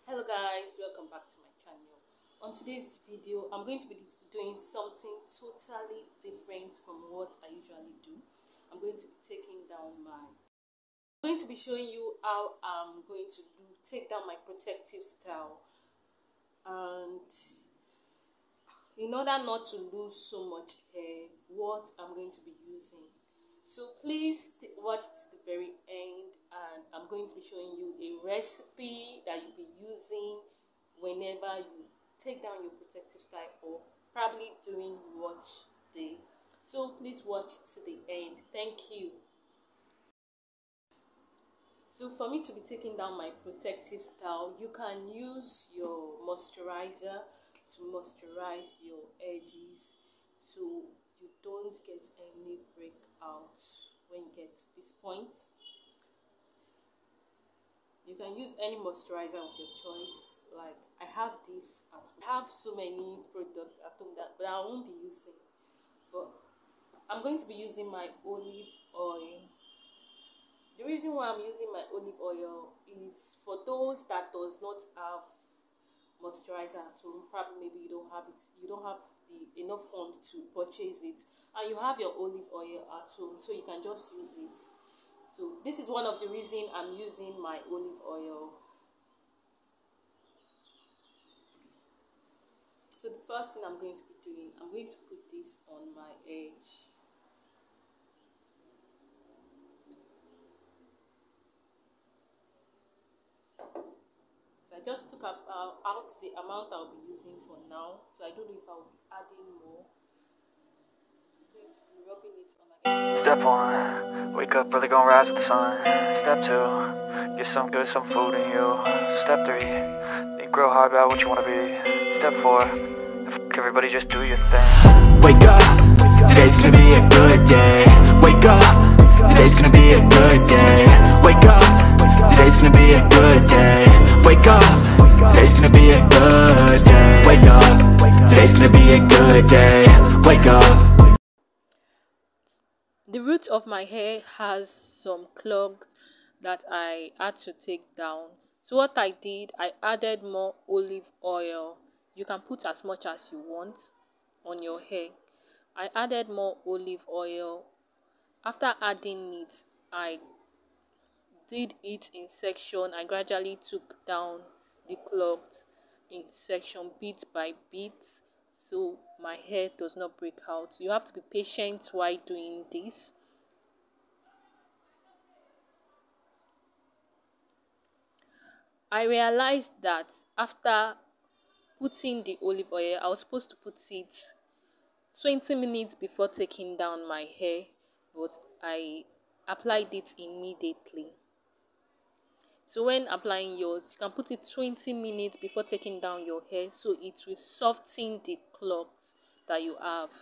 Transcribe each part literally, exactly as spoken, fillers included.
Hello guys, welcome back to my channel. On today's video, I'm going to be doing something totally different from what I usually do. I'm going to be taking down my I'm going to be showing you how I'm going to do take down my protective style, and in order not to lose so much hair, what I'm going to be using. So please watch to the very end, and I'm going to be showing you a recipe that you'll be using whenever you take down your protective style, or probably during wash day. So please watch to the end. Thank you. So for me to be taking down my protective style, you can use your moisturizer to moisturize your edges, so you don't get any breakouts when you get to this point. You can use any moisturizer of your choice. Like I have this at home. I have so many products at home that but I won't be using. But I'm going to be using my olive oil. The reason why I'm using my olive oil is for those that does not have moisturizer at home. Probably maybe you don't have it. You don't have the enough funds to purchase it, and you have your olive oil at home, so you can just use it. So this is one of the reasons I'm using my olive oil. So the first thing I'm going to be doing, I'm going to put this on my edge. So I just took up, uh, out the amount I'll be using for now. So I don't know if I'll be adding more. I'm going to be rubbing it on my edge. Step one, wake up early, gonna rise with the sun. Step two, get some good, some food in you. Step three, think real hard about what you wanna be. Step four, f everybody, just do your thing. Wake up, today's gonna be a good day. Wake up, today's gonna be a good day. Wake up, today's gonna be a good day. Wake up, today's gonna be a good day. Wake up, today's gonna be a good day. Wake up. The root of my hair has some clogs that I had to take down. So what I did, I added more olive oil. You can put as much as you want on your hair. I added more olive oil. After adding it, I did it in section. I gradually took down the clogs in section, bit by bit, so my hair does not break out. You have to be patient while doing this. I realized that after putting the olive oil, I was supposed to put it twenty minutes before taking down my hair, but I applied it immediately. So when applying yours, you can put it twenty minutes before taking down your hair, so it will soften the clogs that you have.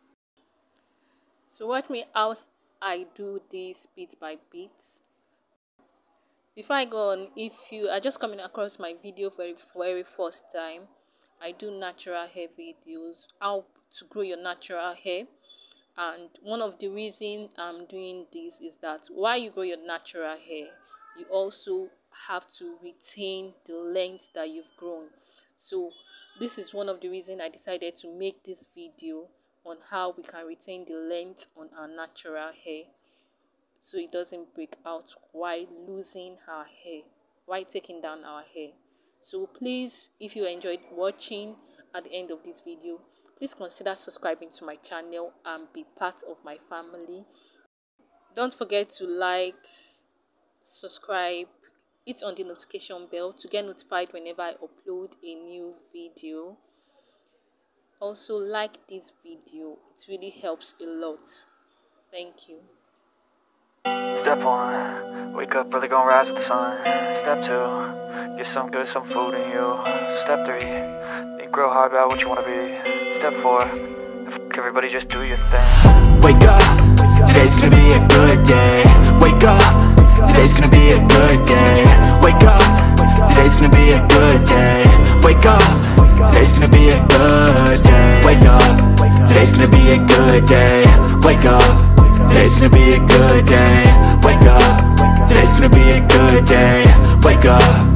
So watch me how I do this bit by bit. Before I go on, if you are just coming across my video for the very first time, I do natural hair videos, how to grow your natural hair. And one of the reasons I'm doing this is that while you grow your natural hair, you also have to retain the length that you've grown. So this is one of the reasons I decided to make this video on how we can retain the length on our natural hair, so it doesn't break out while losing our hair, while taking down our hair. So please, if you enjoyed watching at the end of this video, please consider subscribing to my channel and be part of my family. Don't forget to like, subscribe, hit on the notification bell to get notified whenever I upload a new video. Also like this video, it really helps a lot. Thank you. Step one, wake up early, gonna rise with the sun. Step two, get some good, some food in you. Step three, think real hard about what you wanna be. Step four, f everybody, just do your thing. Wake up, today's gonna be a good day. Wake up, today's gonna be a good day. Wake up, today's gonna be a good day. Wake up, today's gonna be a good day. Wake up, today's gonna be a good day. Wake up, today's gonna be a good day. Wake up, today's gonna be a good day. Wake up, today's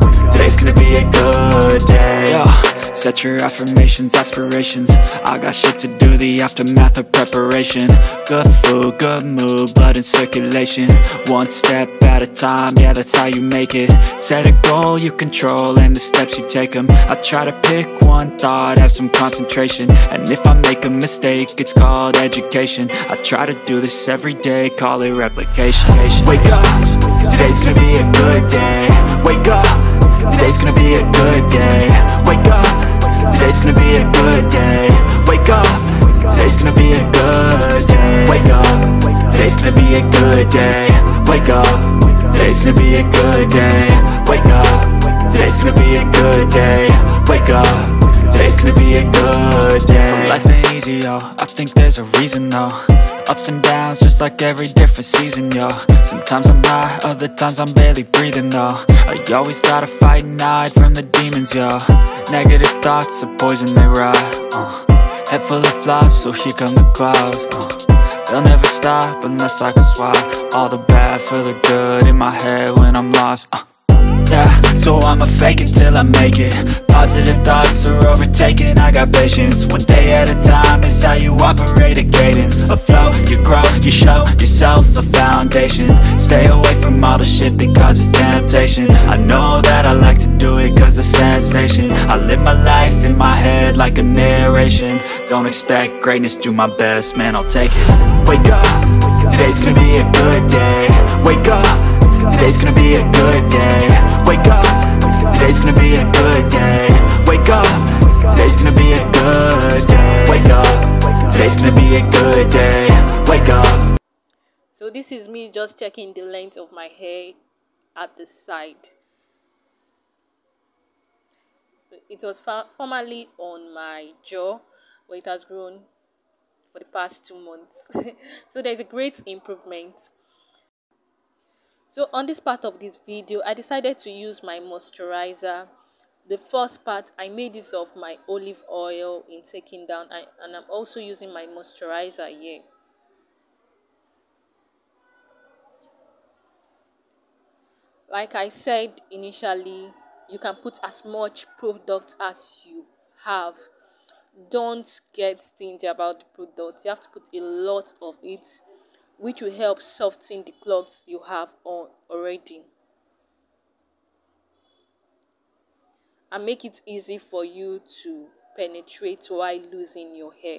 today's gonna be a good day. Yo, set your affirmations, aspirations. I got shit to do, the aftermath of preparation. Good food, good mood, blood in circulation. One step at a time, yeah, that's how you make it. Set a goal you control and the steps you take them. I try to pick one thought, have some concentration. And if I make a mistake, it's called education. I try to do this every day, call it replication. Wake up, today's gonna be a good day. Wake up, today's gonna be a good day. Wake up, today's gonna be a good day. Wake up, today's gonna be a good day. Wake up, today's gonna be a good day. Wake up, today's gonna be a good day. Wake up, today's gonna be a good day. Wake up, today's gonna be a good day. So life ain't easy, yo, I think there's a reason though. Ups and downs, just like every different season, yo. Sometimes I'm high, other times I'm barely breathing, though. I always gotta fight and hide from the demons, yo. Negative thoughts are poison, they rot, uh. Head full of flies, so here come the clouds, uh. They'll never stop unless I can swap all the bad for the good in my head when I'm lost, uh. Yeah, so I'ma fake it till I make it. Positive thoughts are overtaken, I got patience. One day at a time is how you operate a cadence. A flow, you grow, you show yourself a foundation. Stay away from all the shit that causes temptation. I know that I like to do it cause it's sensation. I live my life in my head like a narration. Don't expect greatness, do my best, man, I'll take it. Wake up, today's gonna be a good day. Wake up, today's gonna be a good day. Wake up, today's gonna be a good day. Wake up, today's gonna be a good day. Wake up, today's gonna be a good day. Wake up. So this is me just checking the length of my hair at the side. So it was formerly on my jaw, but it has grown for the past two months. So there's a great improvement. So on this part of this video, I decided to use my moisturizer. The first part, I made use of my olive oil in taking down, I, and I'm also using my moisturizer here. Like I said initially, you can put as much product as you have. Don't get stingy about the product. You have to put a lot of it, which will help soften the clogs you have on already and make it easy for you to penetrate while losing your hair.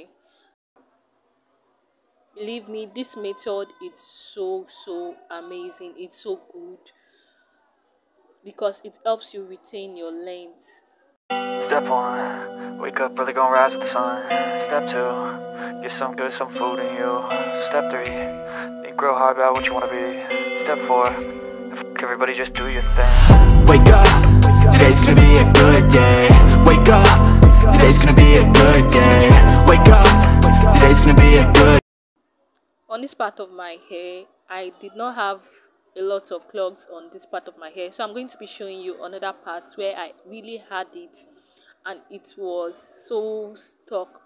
Believe me, this method is so so amazing. It's so good because it helps you retain your length. Step one, wake up early, gonna rise with the sun. Step two, get some good, some food in you. Step three, think real hard about what you wanna be. Step four, f everybody, just do your thing. Wake up, today's gonna be a good day. Wake up, today's gonna be a good day. Wake up, today's gonna be a good. On this part of my hair, I did not have a lot of clogs on this part of my hair, so I'm going to be showing you another part where I really had it and it was so stuck.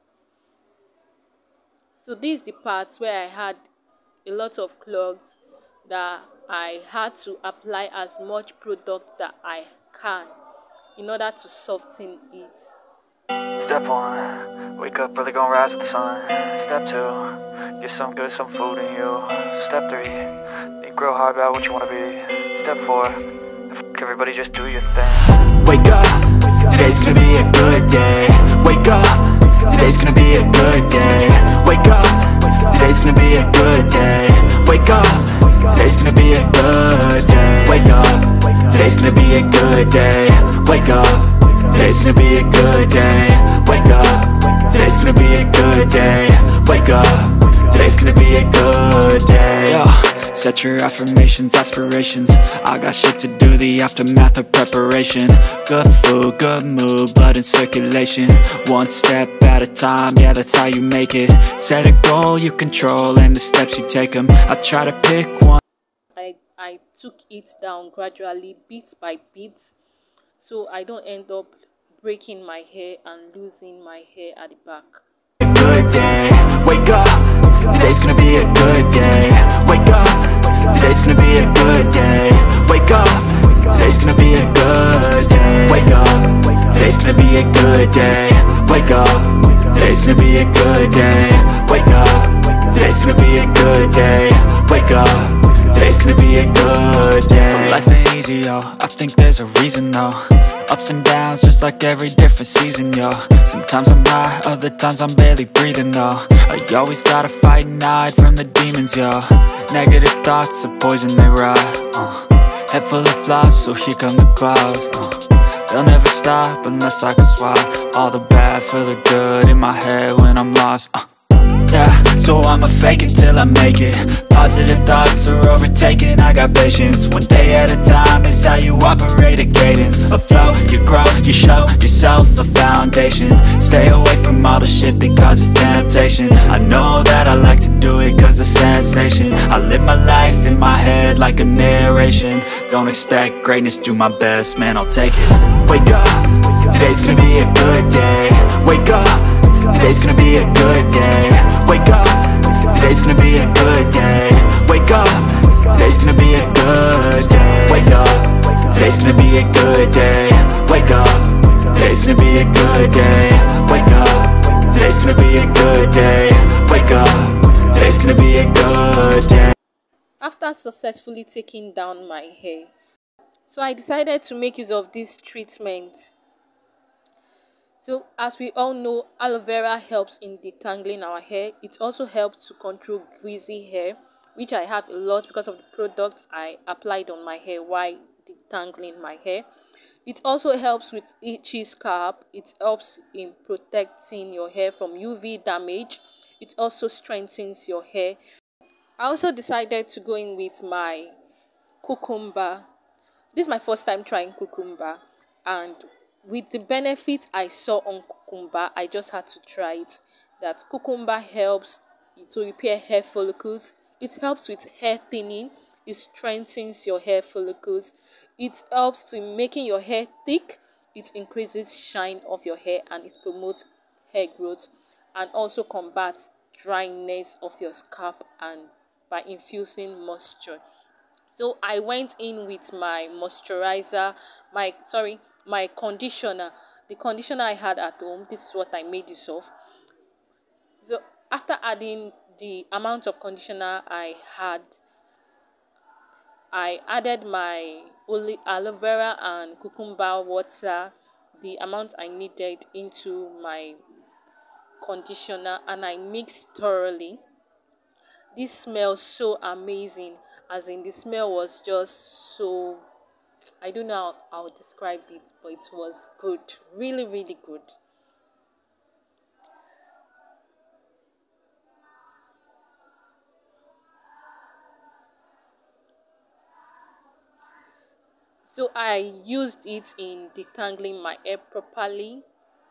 So this is the part where I had a lot of clogs that I had to apply as much product that I can in order to soften it. Step one, wake up early, gonna rise with the sun. Step two, get some good, some food in you. Step three, think real hard about what you wanna be. Step four, f everybody, just do your thing. Wake up, today's gonna be a good day. Wake up, today's gonna be a good day. Wake up, today's gonna be a good day. Wake up, today's gonna be a good day. Wake up, today's gonna be a good day. Wake up, today's gonna be a good day. Wake up, today's gonna be a good day. Wake up, today's gonna be a good day. Yo, set your affirmations, aspirations. I got shit to do, the aftermath of preparation. Good food, good mood, blood in circulation. One step at a time, yeah, that's how you make it. Set a goal you control and the steps you take them. I try to pick one. I, I took it down gradually, bit by bit, so I don't end up breaking my hair and losing my hair at the back. Good day, wake up, today's gonna be a good day. Wake up, today's gonna be a good day. Wake up, today's gonna be a good good day. Wake up, today's gonna be a good day. Wake up, today's gonna be a good day. Wake up, today's gonna be a good day. So life ain't easy, yo, I think there's a reason though. Ups and downs, just like every different season, yo. Sometimes I'm high, other times I'm barely breathing, though. I always gotta fight and hide from the demons, yo. Negative thoughts are poison, they rot, uh. Head full of flies, so here come the clouds, uh. They'll never stop unless I can swap all the bad for the good in my head when I'm lost, uh. Yeah, so I'ma fake it till I make it. Positive thoughts are overtaken, I got patience. One day at a time is how you operate a cadence. A flow, you grow, you show yourself a foundation. Stay away from all the shit that causes temptation. I know that I like to do it cause it's sensation. I live my life in my head like a narration. Don't expect greatness, do my best, man, I'll take it. Wake up, today's gonna be a good day. Wake up, today's gonna be a good day. Wake up, today's gonna be a good day. Wake up, today's gonna be a good day. Wake up, today's gonna be a good day. Wake up, today's gonna be a good day. Wake up, today's gonna be a good day. Wake up, today's gonna be a good day. After successfully taking down my hair, so I decided to make use of this treatment. So as we all know, aloe vera helps in detangling our hair. It also helps to control greasy hair, which I have a lot because of the product I applied on my hair while detangling my hair. It also helps with itchy scalp. It helps in protecting your hair from U V damage. It also strengthens your hair. I also decided to go in with my cucumber. This is my first time trying cucumber, and with the benefit I saw on cucumber, I just had to try it. That cucumber helps to repair hair follicles. It helps with hair thinning. It strengthens your hair follicles. It helps to making your hair thick. It increases shine of your hair, and it promotes hair growth, and also combats dryness of your scalp and by infusing moisture. So I went in with my moisturizer, my sorry, my conditioner, the conditioner I had at home. This is what I made use of. So after adding the amount of conditioner I had, I added my aloe vera and cucumber water, the amount I needed, into my conditioner, and I mixed thoroughly. This smells so amazing, as in the smell was just so, I don't know how I would describe it, but it was good, really really good. So I used it in detangling my hair properly.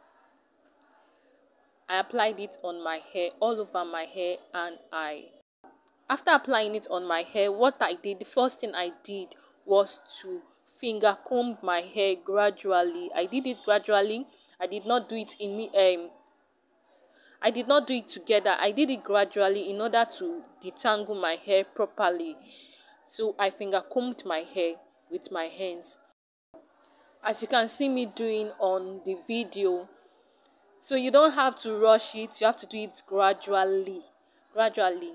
I applied it on my hair, all over my hair, and I after applying it on my hair, what I did, the first thing I did was to finger comb my hair gradually. I did it gradually. I did not do it in me um I did not do it together. I did it gradually in order to detangle my hair properly. So I finger combed my hair with my hands, as you can see me doing on the video. So you don't have to rush it, you have to do it gradually. Gradually.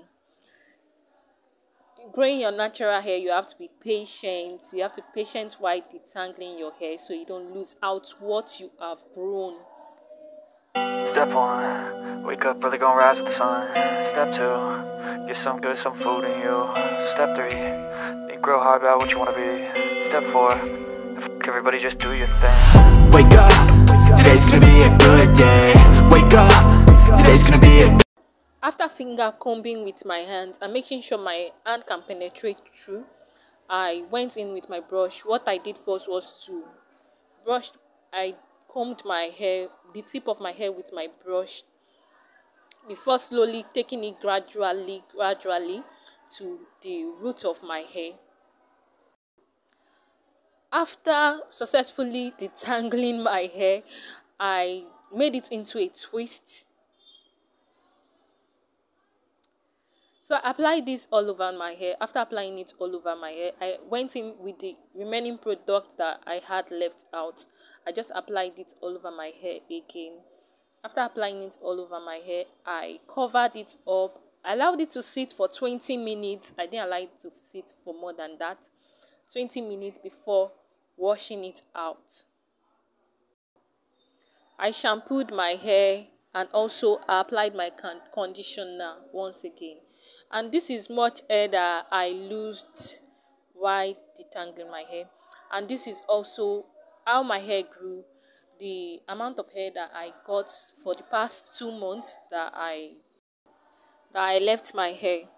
Growing your natural hair, you have to be patient. You have to be patient while detangling your hair, so you don't lose out what you have grown. Step one, wake up early, gonna rise with the sun. Step two, get some good, some food in you. Step three, think real hard about what you wanna be. Step four, f everybody, just do your thing. Wake up, today's gonna be a good day. Wake up, today's gonna be a After finger combing with my hands and making sure my hand can penetrate through, I went in with my brush. What I did first was to brush. I combed my hair, the tip of my hair, with my brush, before slowly taking it gradually, gradually to the root of my hair. After successfully detangling my hair, I made it into a twist. So I applied this all over my hair. After applying it all over my hair, I went in with the remaining products that I had left out. I just applied it all over my hair again. After applying it all over my hair, I covered it up. I allowed it to sit for twenty minutes. I didn't allow it to sit for more than that. twenty minutes before washing it out. I shampooed my hair and also I applied my con conditioner once again. And this is much hair that I loosed while detangling my hair. And this is also how my hair grew. The amount of hair that I got for the past two months that I that I left my hair.